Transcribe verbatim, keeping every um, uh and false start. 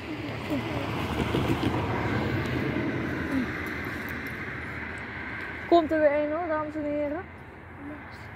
Komt er weer een hoor, dames en heren.